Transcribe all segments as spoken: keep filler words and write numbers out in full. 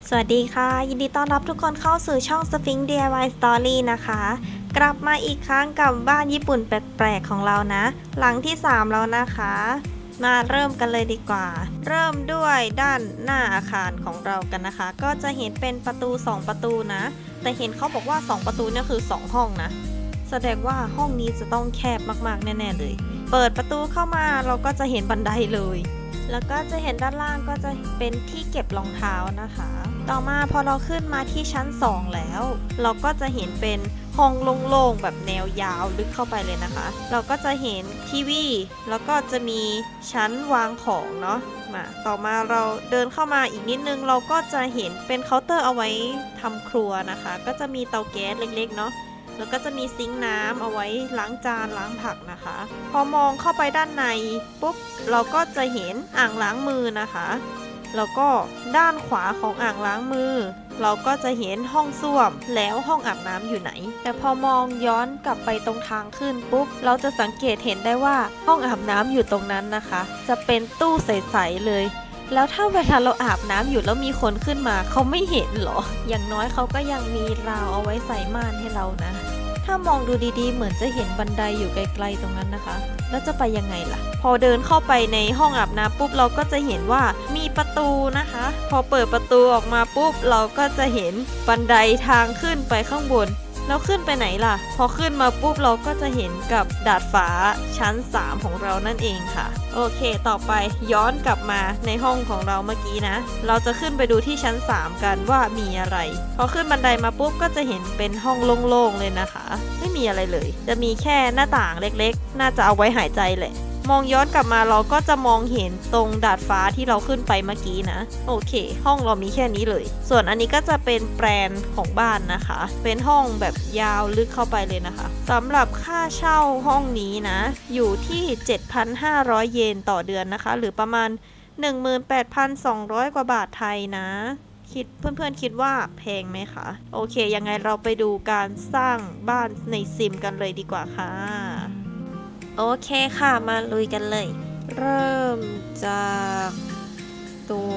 สวัสดีค่ะยินดีต้อนรับทุกคนเข้าสู่ช่อง Sphinx ดี ไอ วาย Story นะคะกลับมาอีกครั้งกับบ้านญี่ปุ่นแปลกๆของเรานะหลังที่สามแล้วนะคะมาเริ่มกันเลยดีกว่าเริ่มด้วยด้านหน้าอาคารของเรากันนะคะก็จะเห็นเป็นประตูสองประตูนะแต่เห็นเขาบอกว่าสองประตูเนี่ยคือสองห้องนะแสดงว่าห้องนี้จะต้องแคบมากๆแน่ๆเลยเปิดประตูเข้ามาเราก็จะเห็นบันไดเลยแล้วก็จะเห็นด้านล่างก็จะเป็นที่เก็บรองเท้านะคะต่อมาพอเราขึ้นมาที่ชั้นสองแล้วเราก็จะเห็นเป็นห้องโล่งๆแบบแนวยาวลึกเข้าไปเลยนะคะเราก็จะเห็นทีวีแล้วก็จะมีชั้นวางของเนาะมาต่อมาเราเดินเข้ามาอีกนิดนึงเราก็จะเห็นเป็นเคาน์เตอร์เอาไว้ทำครัวนะคะก็จะมีเตาแก๊สเล็กๆเนาะแล้วก็จะมีซิงค์น้ำเอาไว้ล้างจานล้างผักนะคะพอมองเข้าไปด้านในปุ๊บเราก็จะเห็นอ่างล้างมือนะคะแล้วก็ด้านขวาของอ่างล้างมือเราก็จะเห็นห้องส้วมแล้วห้องอาบน้ำอยู่ไหนแต่พอมองย้อนกลับไปตรงทางขึ้นปุ๊บเราจะสังเกตเห็นได้ว่าห้องอาบน้ำอยู่ตรงนั้นนะคะจะเป็นตู้ใสๆเลยแล้วถ้าเวลาเราอาบน้ำอยู่แล้วมีคนขึ้นมาเขาไม่เห็นหรออย่างน้อยเขาก็ยังมีราวเอาไว้ใส่ม่านให้เรานะถ้ามองดูดีๆเหมือนจะเห็นบันไดอยู่ไกลๆตรงนั้นนะคะแล้วจะไปยังไงล่ะพอเดินเข้าไปในห้องอาบน้ำปุ๊บเราก็จะเห็นว่ามีประตูนะคะพอเปิดประตูออกมาปุ๊บเราก็จะเห็นบันไดทางขึ้นไปข้างบนแล้วขึ้นไปไหนล่ะพอขึ้นมาปุ๊บเราก็จะเห็นกับดาดฟ้าชั้นสามของเรานั่นเองค่ะโอเคต่อไปย้อนกลับมาในห้องของเราเมื่อกี้นะเราจะขึ้นไปดูที่ชั้นสามกันว่ามีอะไรพอขึ้นบันไดมาปุ๊บก็จะเห็นเป็นห้องโล่งๆเลยนะคะไม่มีอะไรเลยจะมีแค่หน้าต่างเล็กๆน่าจะเอาไว้หายใจแหละมองย้อนกลับมาเราก็จะมองเห็นตรงดาดฟ้าที่เราขึ้นไปเมื่อกี้นะโอเคห้องเรามีแค่นี้เลยส่วนอันนี้ก็จะเป็นแปลนของบ้านนะคะเป็นห้องแบบยาวลึกเข้าไปเลยนะคะสำหรับค่าเช่าห้องนี้นะอยู่ที่ เจ็ดพันห้าร้อย เยนต่อเดือนนะคะหรือประมาณ หนึ่งหมื่นแปดพันสองร้อย กว่าบาทไทยนะคิดเพื่อนๆคิดว่าแพงไหมคะโอเคยังไงเราไปดูการสร้างบ้านในซิมกันเลยดีกว่าค่ะโอเคค่ะมาลุยกันเลยเริ่มจากตัว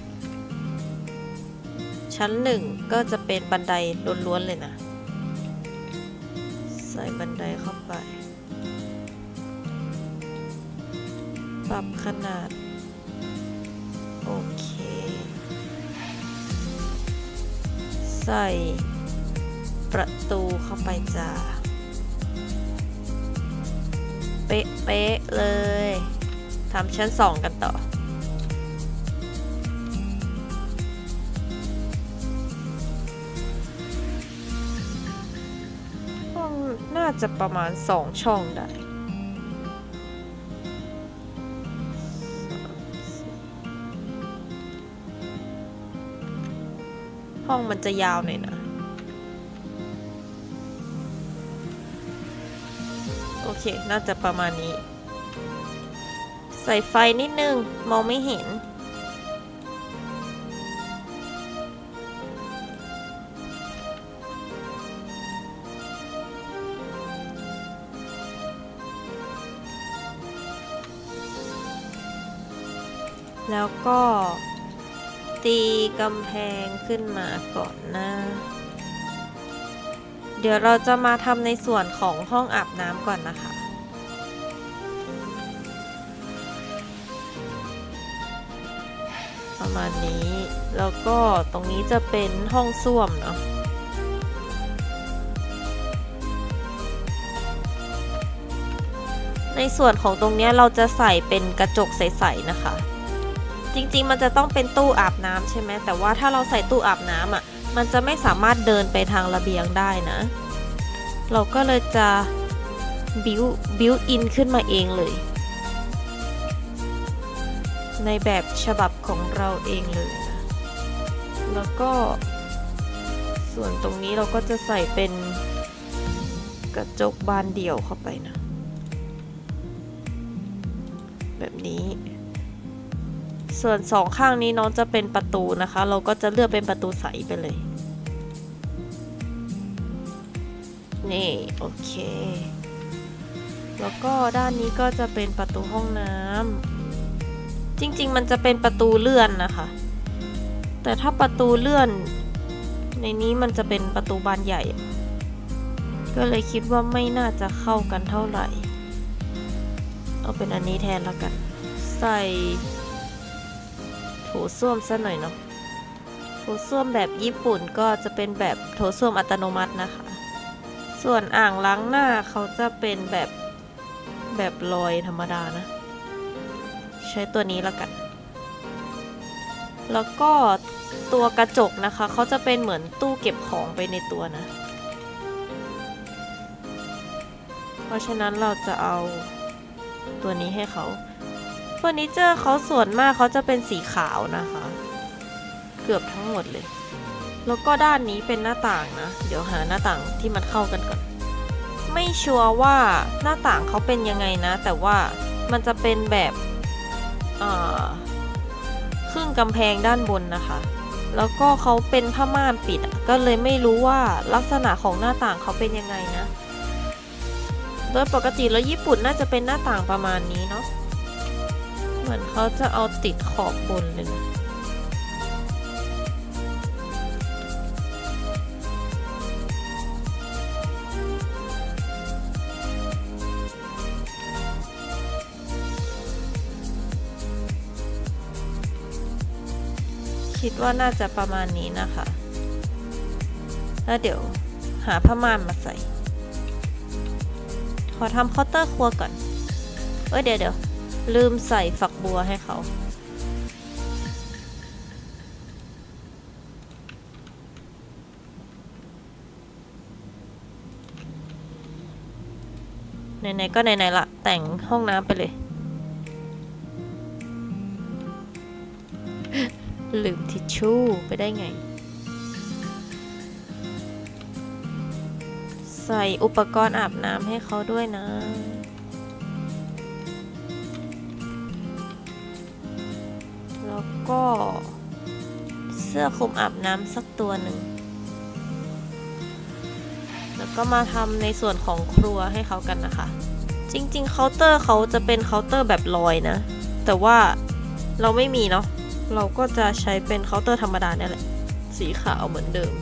ชั้นหนึ่งก็จะเป็นบันไดล้วนๆเลยนะใส่บันไดเข้าไปปรับขนาดโอเคใส่ประตูเข้าไปจ้าเป๊ะๆเลยทำชั้นสองกันต่อห้องน่าจะประมาณสองช่องได้ห้องมันจะยาวหน่อยนะโอเคน่าจะประมาณนี้ใส่ไฟนิดนึงมองไม่เห็นแล้วก็ตีกำแพงขึ้นมาก่อนนะเดี๋ยวเราจะมาทำในส่วนของห้องอาบน้ำก่อนนะคะประมาณนี้แล้วก็ตรงนี้จะเป็นห้องส้วมเนาะในส่วนของตรงนี้เราจะใส่เป็นกระจกใสๆนะคะจริงๆมันจะต้องเป็นตู้อาบน้ำใช่ไหมแต่ว่าถ้าเราใส่ตู้อาบน้ำอ่ะมันจะไม่สามารถเดินไปทางระเบียงได้นะเราก็เลยจะบิวบิวอินขึ้นมาเองเลยในแบบฉบับของเราเองเลยนะแล้วก็ส่วนตรงนี้เราก็จะใส่เป็นกระจกบานเดี่ยวเข้าไปนะแบบนี้ส่วนสองข้างนี้น้องจะเป็นประตูนะคะเราก็จะเลือกเป็นประตูใสไปเลยนี่โอเคแล้วก็ด้านนี้ก็จะเป็นประตูห้องน้ำจริงๆมันจะเป็นประตูเลื่อนนะคะแต่ถ้าประตูเลื่อนในนี้มันจะเป็นประตูบานใหญ่ก็เลยคิดว่าไม่น่าจะเข้ากันเท่าไหร่เอาเป็นอันนี้แทนแล้วกันใส่โถส้วมซะหน่อยเนาะโถส้วมแบบญี่ปุ่นก็จะเป็นแบบโถส้วมอัตโนมัตินะคะส่วนอ่างล้างหน้าเขาจะเป็นแบบแบบลอยธรรมดานะใช้ตัวนี้แล้วกันแล้วก็ตัวกระจกนะคะเขาจะเป็นเหมือนตู้เก็บของไปในตัวนะเพราะฉะนั้นเราจะเอาตัวนี้ให้เขาเฟอร์นิเจอร์เขาส่วนมากเขาจะเป็นสีขาวนะคะเกือบทั้งหมดเลยแล้วก็ด้านนี้เป็นหน้าต่างนะเดี๋ยวหาหน้าต่างที่มันเข้ากันก่อนไม่ชัวร์ว่าหน้าต่างเขาเป็นยังไงนะแต่ว่ามันจะเป็นแบบครึ่งกำแพงด้านบนนะคะแล้วก็เขาเป็นผ้าม่านปิดก็เลยไม่รู้ว่าลักษณะของหน้าต่างเขาเป็นยังไงนะโดยปกติแล้วญี่ปุ่นน่าจะเป็นหน้าต่างประมาณนี้เนาะเหมือนเขาจะเอาติดขอบบนเลยนะคิดว่าน่าจะประมาณนี้นะคะแล้วเดี๋ยวหาผ้าม่านมาใส่ขอทำเคาน์เตอร์ครัวก่อนเอ้ยเดี๋ยวเดี๋ยวลืมใส่ฝักบัวให้เขาไหนๆก็ไหนๆละแต่งห้องน้ำไปเลยลืมทิชชู่ไปได้ไงใส่อุปกรณ์อาบน้ำให้เขาด้วยนะแล้วก็เสื้อคลุมอาบน้ำสักตัวหนึ่งแล้วก็มาทำในส่วนของครัวให้เขากันนะคะจริงๆเคาน์เตอร์เขาจะเป็นเคาน์เตอร์แบบลอยนะแต่ว่าเราไม่มีเนาะเราก็จะใช้เป็นเคาน์เตอร์ธรรมดาเนี่ยแหละสีขาวเหมือนเดิม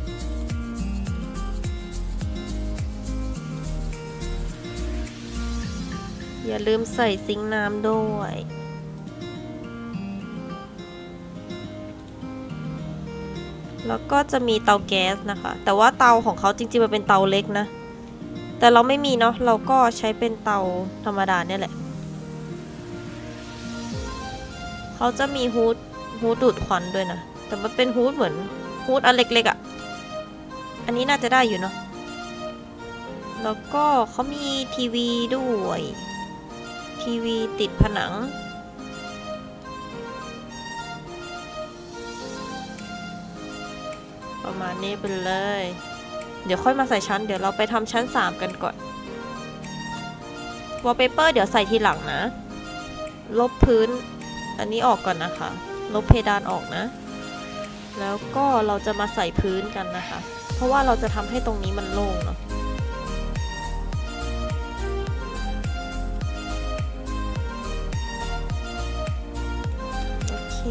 อย่าลืมใส่ซิงค์น้ำด้วยแล้วก็จะมีเตาแก๊สนะคะแต่ว่าเตาของเขาจริงๆมันเป็นเตาเล็กนะแต่เราไม่มีเนาะเราก็ใช้เป็นเตาธรรมดาเนี่ยแหละเขาจะมีฮูดฮูดดูดควันด้วยนะแต่มันเป็นฮูดเหมือนฮูดอันเล็กๆอ่ะอันนี้น่าจะได้อยู่เนาะแล้วก็เขามีทีวีด้วยทีวีติดผนังประมาณนี้ไปเลยเดี๋ยวค่อยมาใส่ชั้นเดี๋ยวเราไปทำชั้นสามกันก่อนวอลเปเปอร์เดี๋ยวใส่ทีหลังนะลบพื้นอันนี้ออกก่อนนะคะลบเพดานออกนะแล้วก็เราจะมาใส่พื้นกันนะคะเพราะว่าเราจะทำให้ตรงนี้มันโล่งเนาะโอเค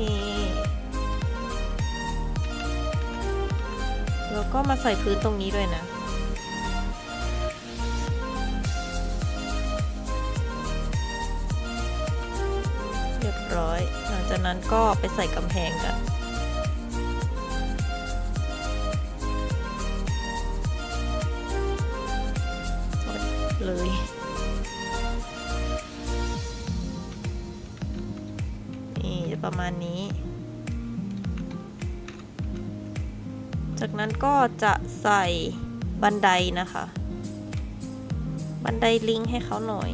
แล้วก็มาใส่พื้นตรงนี้ด้วยนะเรียบร้อยหลังจากนั้นก็ไปใส่กำแพงกันเลยนี่ประมาณนี้จากนั้นก็จะใส่บันไดนะคะบันไดลิงให้เขาหน่อย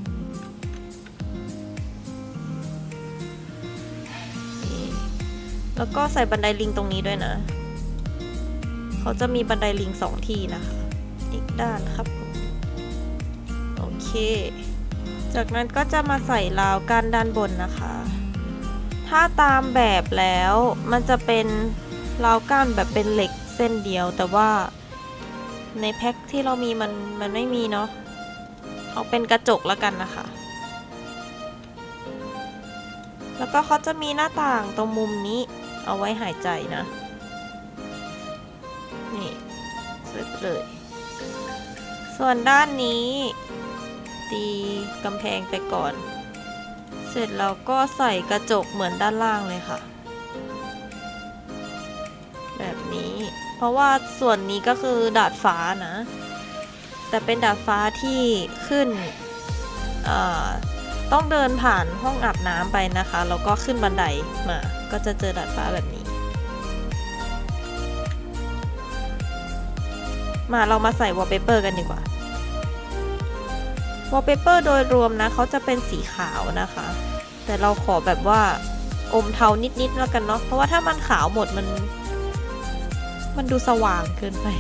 แล้วก็ใส่บันไดลิงตรงนี้ด้วยนะเขาจะมีบันไดลิงสองที่นะคะอีกด้านครับโอเคจากนั้นก็จะมาใส่ราวกั้นด้านบนนะคะถ้าตามแบบแล้วมันจะเป็นราวกั้นแบบเป็นเหล็กเส้นเดียวแต่ว่าในแพ็คที่เรามีมันมันไม่มีเนาะเอาเป็นกระจกแล้วกันนะคะแล้วก็เขาจะมีหน้าต่างตรงมุมนี้เอาไว้หายใจนะนี่สวยเลย ส่วนด้านนี้ตีกำแพงไปก่อนเสร็จแล้วก็ใส่กระจกเหมือนด้านล่างเลยค่ะแบบนี้เพราะว่าส่วนนี้ก็คือดาดฟ้านะแต่เป็นดาดฟ้าที่ขึ้นต้องเดินผ่านห้องอาบน้ำไปนะคะแล้วก็ขึ้นบันไดมาก็จะเจอดาดฟ้าแบบนี้มาเรามาใส่วอลเปเปอร์กันดีกว่าวอลเปเปอร์โดยรวมนะเขาจะเป็นสีขาวนะคะแต่เราขอแบบว่าอมเทานิดๆแล้วกันเนาะเพราะว่าถ้ามันขาวหมดมันมันดูสว่างเกินไป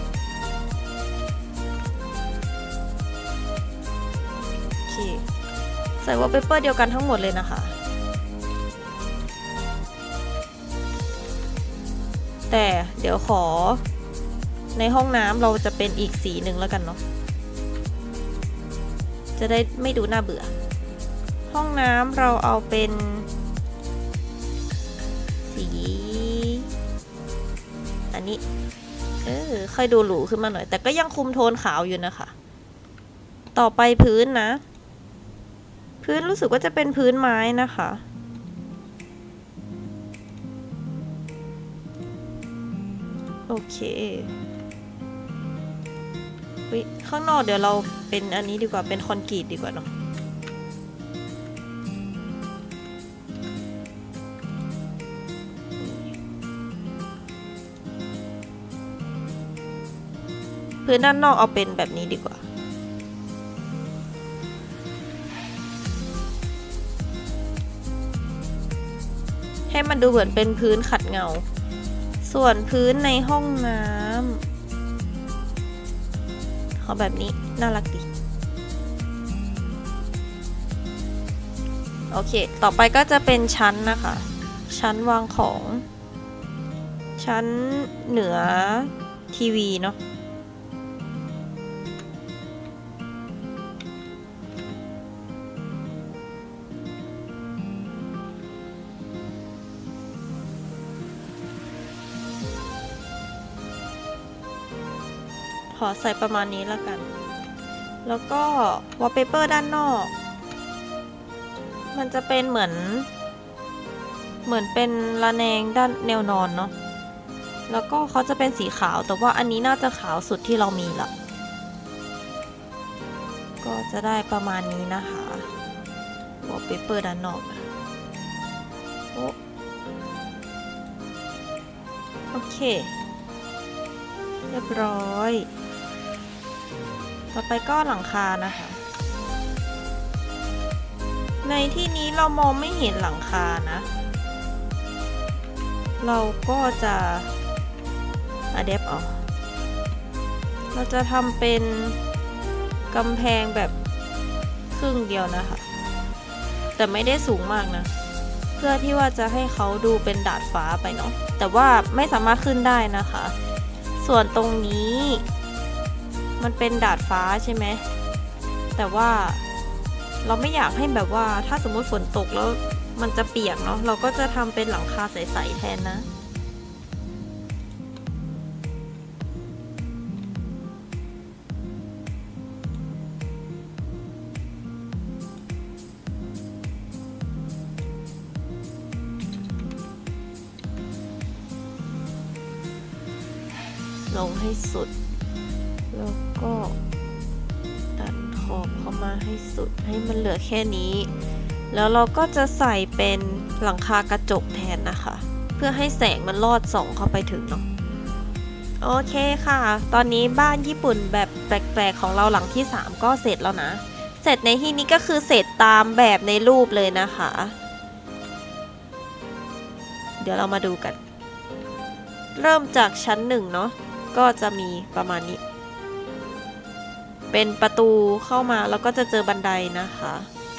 โอเคใส่วอลเปเปอร์เดียวกันทั้งหมดเลยนะคะแต่เดี๋ยวขอในห้องน้ำเราจะเป็นอีกสีหนึ่งแล้วกันเนาะจะได้ไม่ดูน่าเบื่อห้องน้ำเราเอาเป็นสีอันนี้เออค่อยดูหรูขึ้นมาหน่อยแต่ก็ยังคุมโทนขาวอยู่นะคะต่อไปพื้นนะพื้นรู้สึกว่าจะเป็นพื้นไม้นะคะโอเคข้างนอกเดี๋ยวเราเป็นอันนี้ดีกว่าเป็นคอนกรีตดีกว่าเนาะพื้นด้านนอกเอาเป็นแบบนี้ดีกว่าให้มันดูเหมือนเป็นพื้นขัดเงาส่วนพื้นในห้องน้ำเขาแบบนี้น่ารักดีโอเคต่อไปก็จะเป็นชั้นนะคะชั้นวางของชั้นเหนือทีวีเนาะขอใส่ประมาณนี้แล้วกันแล้วก็วอลเปเปอร์ด้านนอกมันจะเป็นเหมือนเหมือนเป็นระแนงด้านแนวนอนเนาะแล้วก็เขาจะเป็นสีขาวแต่ว่าอันนี้น่าจะขาวสุดที่เรามีละก็จะได้ประมาณนี้นะคะวอลเปเปอร์ด้านนอกนะโอ้โอเคเรียบร้อยต่อไปก็หลังคานะคะในที่นี้เรามองไม่เห็นหลังคานะเราก็จะอะแดปออกเราจะทำเป็นกำแพงแบบครึ่งเดียวนะคะแต่ไม่ได้สูงมากนะเพื่อที่ว่าจะให้เขาดูเป็นดาดฟ้าไปเนาะแต่ว่าไม่สามารถขึ้นได้นะคะส่วนตรงนี้มันเป็นดาดฟ้าใช่ไหมแต่ว่าเราไม่อยากให้แบบว่าถ้าสมมติฝนตกแล้วมันจะเปียกเนาะเราก็จะทำเป็นหลังคาใสๆแทนนะลงให้สุดแล้วก็ดันขอบเข้ามาให้สุดให้มันเหลือแค่นี้แล้วเราก็จะใส่เป็นหลังคากระจกแทนนะคะเพื่อให้แสงมันลอดส่องเข้าไปถึงเนาะโอเคค่ะตอนนี้บ้านญี่ปุ่นแบบแปลกๆของเราหลังที่สามก็เสร็จแล้วนะเสร็จในที่นี้ก็คือเสร็จตามแบบในรูปเลยนะคะเดี๋ยวเรามาดูกันเริ่มจากชั้นหนึ่งเนาะก็จะมีประมาณนี้เป็นประตูเข้ามาแล้วก็จะเจอบันไดนะคะ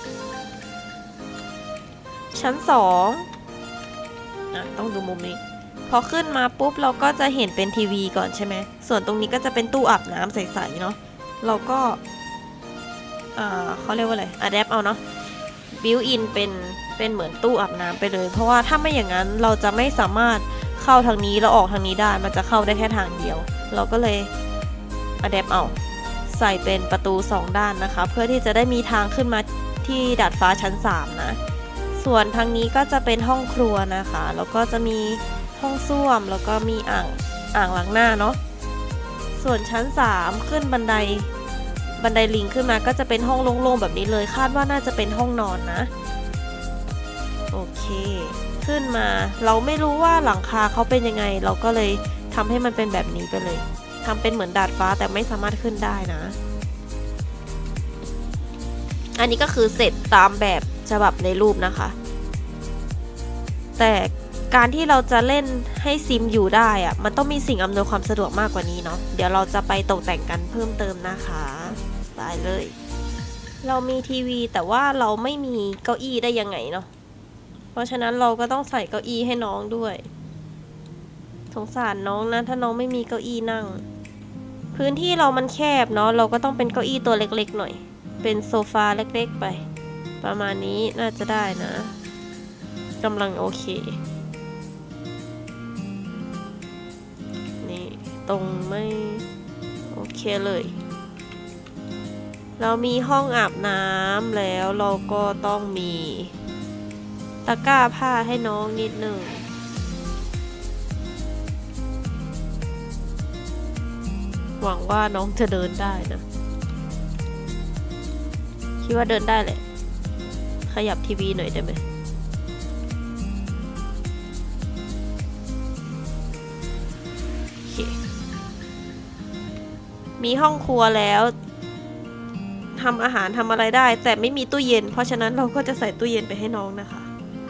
ชั้นสองอ่ะต้องดูมุมนี้พอขึ้นมาปุ๊บเราก็จะเห็นเป็นทีวีก่อนใช่ไหมส่วนตรงนี้ก็จะเป็นตู้อาบน้ำใสๆเนาะเราก็อ่าเขาเรียกว่าอะไรอะแดปเอาเนาะบิวอินเป็นเเป็นเหมือนตู้อาบน้ำไปเลยเพราะว่าถ้าไม่อย่างนั้นเราจะไม่สามารถเข้าทางนี้แล้วออกทางนี้ได้มันจะเข้าได้แค่ทางเดียวเราก็เลยอะแดปเอาใส่เป็นประตูสองด้านนะคะเพื่อที่จะได้มีทางขึ้นมาที่ดาดฟ้าชั้นสามนะส่วนทางนี้ก็จะเป็นห้องครัวนะคะแล้วก็จะมีห้องส้วมแล้วก็มีอ่างอ่างล้างหน้าเนาะส่วนชั้นสามขึ้นบันไดบันไดลิงขึ้นมาก็จะเป็นห้องโล่งๆแบบนี้เลยคาดว่าน่าจะเป็นห้องนอนนะโอเคขึ้นมาเราไม่รู้ว่าหลังคาเขาเป็นยังไงเราก็เลยทำให้มันเป็นแบบนี้ไปเลยทำเป็นเหมือนดาดฟ้าแต่ไม่สามารถขึ้นได้นะอันนี้ก็คือเสร็จตามแบบฉบับในรูปนะคะแต่การที่เราจะเล่นให้ซิมอยู่ได้อะมันต้องมีสิ่งอำนวยความสะดวกมากกว่านี้เนาะเดี๋ยวเราจะไปตกแต่งกันเพิ่มเติมนะคะไปเลยเรามีทีวีแต่ว่าเราไม่มีเก้าอี้ได้ยังไงเนาะเพราะฉะนั้นเราก็ต้องใส่เก้าอี้ให้น้องด้วยสงสารน้องนะถ้าน้องไม่มีเก้าอี้นั่งพื้นที่เรามันแคบเนาะเราก็ต้องเป็นเก้าอี้ตัวเล็กๆหน่อยเป็นโซฟาเล็กๆไปประมาณนี้น่าจะได้นะกำลังโอเคนี่ตรงไม่โอเคเลยเรามีห้องอาบน้ำแล้วเราก็ต้องมีตะกร้าผ้าให้น้องนิดหนึ่งหวังว่าน้องจะเดินได้นะคิดว่าเดินได้แหละขยับทีวีหน่อยได้ไหมโอเคมีห้องครัวแล้วทำอาหารทำอะไรได้แต่ไม่มีตู้เย็นเพราะฉะนั้นเราก็จะใส่ตู้เย็นไปให้น้องนะคะ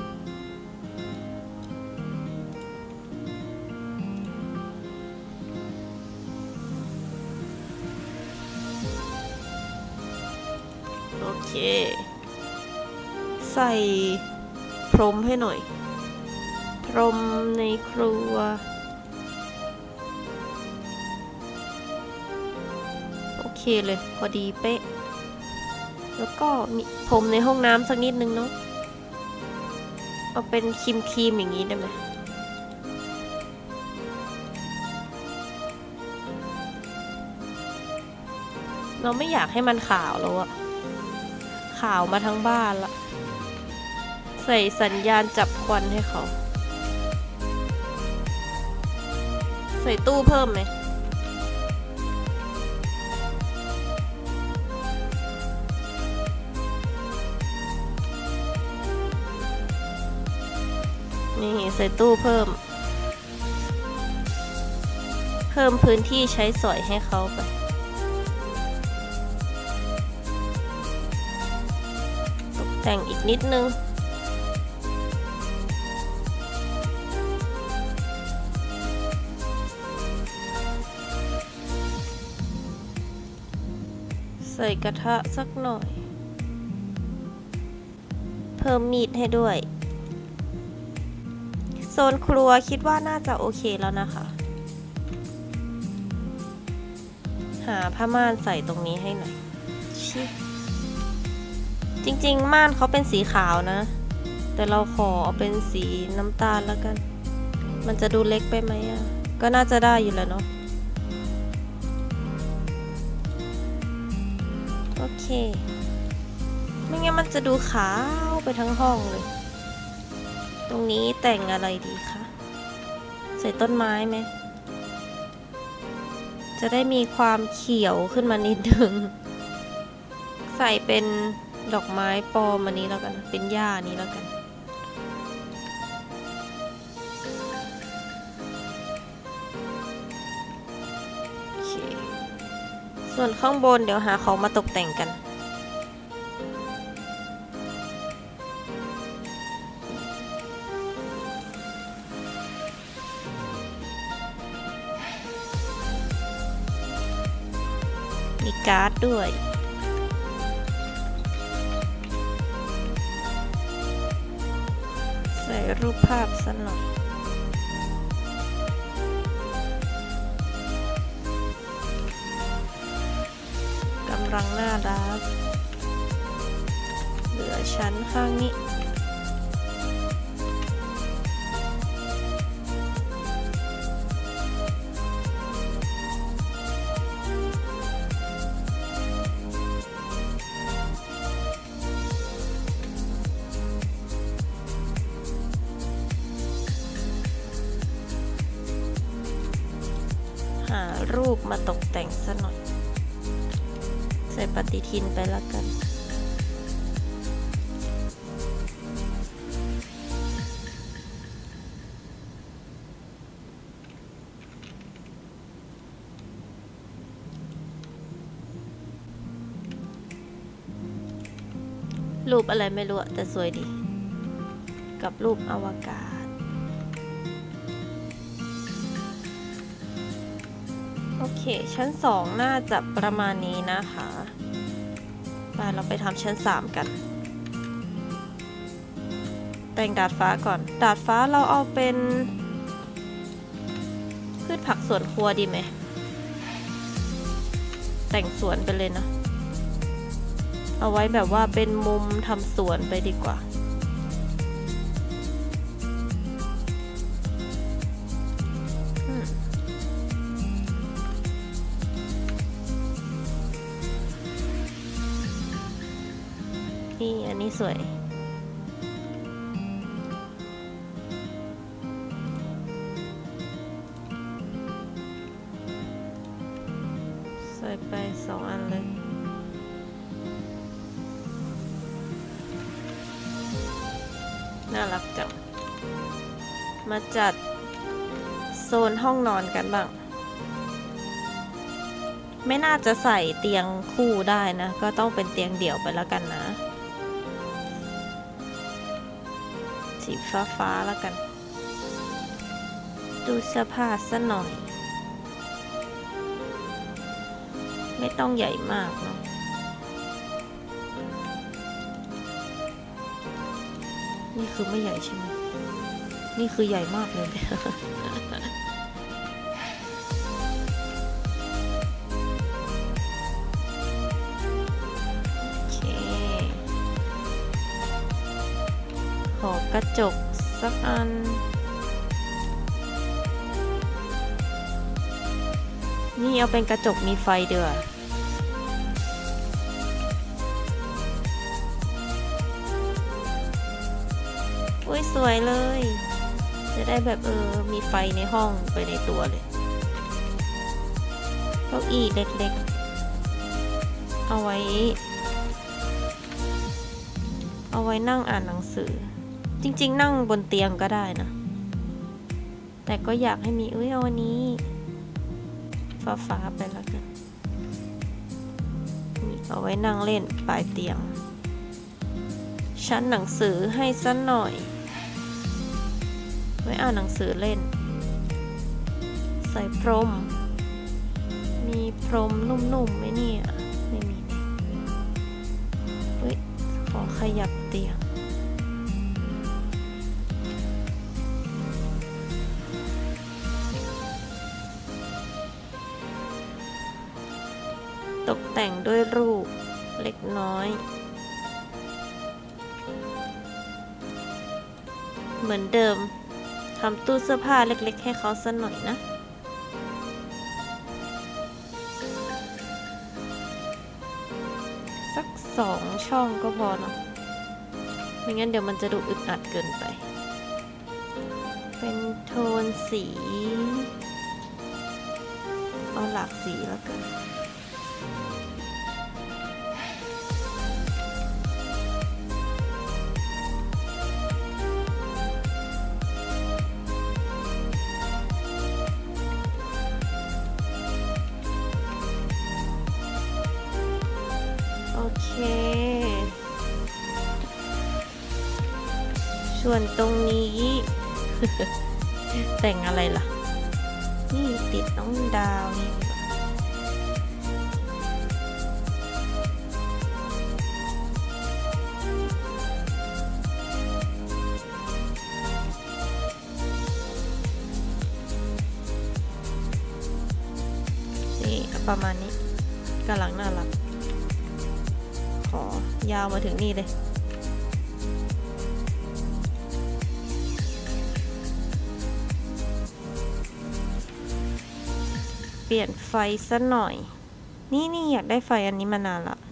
โอเคใส่พรมให้หน่อยพรมในครัวโอเคเลยพอดีเป๊ะแล้วก็มีพรมในห้องน้ำสักนิดนึงเนาะเอาเป็นครีมครีมอย่างนี้ได้ไหมเราไม่อยากให้มันขาวแล้วอะขาวมาทั้งบ้านละใส่สัญญาณจับควันให้เขาใส่ตู้เพิ่มไหมนี่ใส่ตู้เพิ่มเพิ่มพื้นที่ใช้สอยให้เขาไปตกแต่งอีกนิดนึงใส่กระทะสักหน่อยเพิ่มมีดให้ด้วยโซนครัวคิดว่าน่าจะโอเคแล้วนะคะหาผ้าม่านใส่ตรงนี้ให้หน่อยชิจริงๆม่านเขาเป็นสีขาวนะแต่เราขอเอาเป็นสีน้ำตาลแล้วกันมันจะดูเล็กไปไหมอ่ะก็น่าจะได้อยู่แล้วเนาะโอเคไม่งั้นมันจะดูขาวไปทั้งห้องเลยตรงนี้แต่งอะไรดีคะใส่ต้นไม้ไหมจะได้มีความเขียวขึ้นมานิดนึงใส่เป็นดอกไม้ปลอมอันนี้แล้วกันเป็นหญ้านี้แล้วกันโอเคส่วนข้างบนเดี๋ยวหาของมาตกแต่งกันมีการ์ดด้วยใส่รูปภาพสักหน่อยกำลังน่ารักเหลือชั้นข้างนี้หารูปมาตกแต่งซะหน่อยใส่ปฏิทินไปแล้วกันรูปอะไรไม่รู้แต่สวยดีกับรูปอวกาศโอเคชั้นสองน่าจะประมาณนี้นะคะไปเราไปทำชั้นสามกันแต่งดาดฟ้าก่อนดาดฟ้าเราเอาเป็นพืชผักสวนครัวดีไหมแต่งสวนไปเลยนะเอาไว้แบบว่าเป็นมุมทำสวนไปดีกว่านี่อันนี้สวยใส่ไปสองอันเลยน่ารักจังมาจัดโซนห้องนอนกันบ้างไม่น่าจะใส่เตียงคู่ได้นะก็ต้องเป็นเตียงเดี่ยวไปแล้วกันนะสีฟ้าฟ้าแล้วกันดูเสื้อผ้าซะหน่อยไม่ต้องใหญ่มากเนาะนี่คือไม่ใหญ่ใช่ไหมนี่คือใหญ่มากเลย โอเคขอกระจกสักอันนี่เอาเป็นกระจกมีไฟเดืออุ้ยสวยเลยจะได้แบบเออมีไฟในห้องไปในตัวเลยเก้าอี้เล็กๆเอาไว้เอาไว้นั่งอ่านหนังสือจริงๆนั่งบนเตียงก็ได้นะแต่ก็อยากให้มีอุ้ยเอาวันนี้ฟ้าๆไปแล้วกันนี่เอาไว้นั่งเล่นปลายเตียงชั้นหนังสือให้สักหน่อยไว้อ่านหนังสือเล่นใส่พรมมีพรมนุ่มๆไหมเนี่ยไม่มีเฮ้ยขอขยับเตียงตกแต่งด้วยรูปเล็กน้อยเหมือนเดิมทำตู้เสื้อผ้าเล็กๆให้เขาสักหน่อยนะสักสองช่องก็พอเนาะไม่งั้นเดี๋ยวมันจะดูอึดอัดเกินไปเป็นโทนสีเอาหลากสีแล้วกันโอเคส่วนตรงนี้ แต่งอะไรล่ะนี่ติดน้องดาวนี่นี่ประมาณนี้กำลังน่ารักขอยาวมาถึงนี่เลยเปลี่ยนไฟซะหน่อยนี่นี่อยากได้ไฟอันนี้มานานละ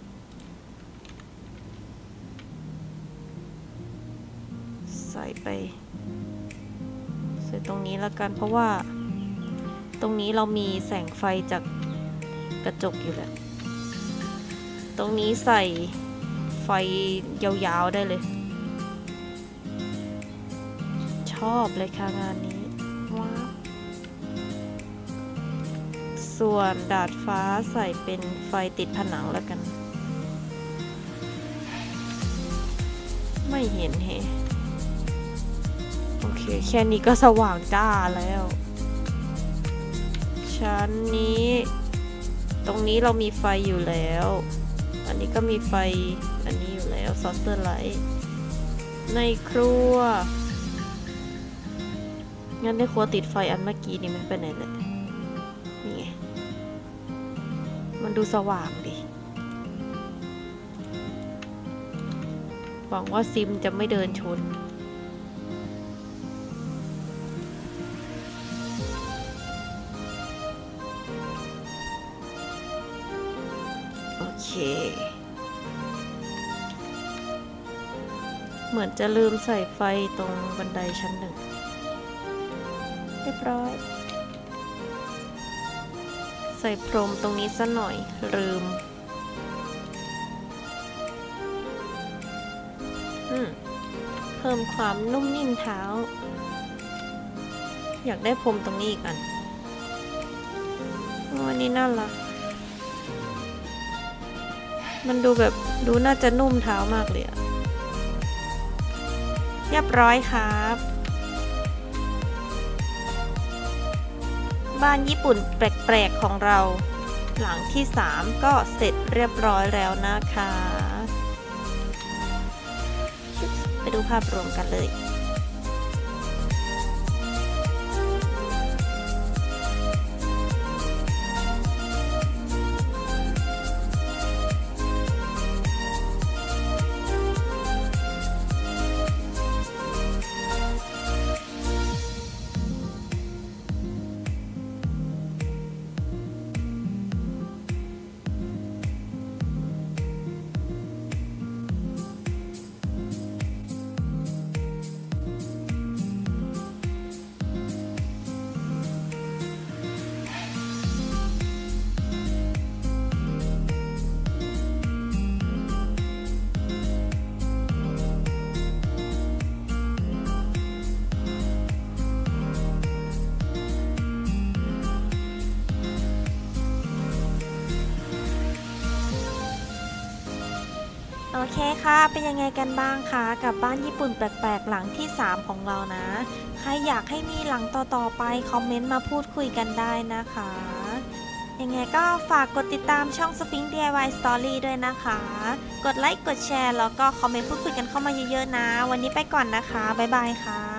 ใส่ไปใส่ตรงนี้แล้วกันเพราะว่าตรงนี้เรามีแสงไฟจากกระจกอยู่แล้วตรงนี้ใส่ไฟยาวๆได้เลยชอบเลยค่ะงานนี้ว้าวส่วนดาดฟ้าใส่เป็นไฟติดผนังแล้วกันไม่เห็นเฮโอเคแค่นี้ก็สว่างจ้าแล้วชั้นนี้ตรงนี้เรามีไฟอยู่แล้วอันนี้ก็มีไฟอันนี้อยู่แล้วซอสเตอร์ไลท์ในครัวงั้นในครัวติดไฟอันเมื่อกี้นี่มันไปไหนเลยนี่ไงมันดูสว่างดิหวังว่าซิมจะไม่เดินชนโอเคเหมือนจะลืมใส่ไฟตรงบันไดชั้นหนึ่งเรียบร้อยใส่พรมตรงนี้ซะหน่อยลืมอืมเพิ่มความนุ่มนิ่มเท้าอยากได้พรมตรงนี้อีกอันวันนี้น่ารักมันดูแบบดูน่าจะนุ่มเท้ามากเลยอะเรียบร้อยครับบ้านญี่ปุ่นแปลกๆของเราหลังที่สามก็เสร็จเรียบร้อยแล้วนะคะไปดูภาพรวมกันเลยโอเคค่ะเป็นยังไงกันบ้างคะกับบ้านญี่ปุ่นแปลกๆหลังที่สามของเรานะใครอยากให้มีหลังต่อๆไปคอมเมนต์มาพูดคุยกันได้นะคะยังไงก็ฝากกดติดตามช่อง Sphinx ดี ไอ วาย Story ด้วยนะคะกดไลค์กดแชร์แล้วก็คอมเมนต์พูดคุยกันเข้ามาเยอะๆนะวันนี้ไปก่อนนะคะบ๊ายบายค่ะ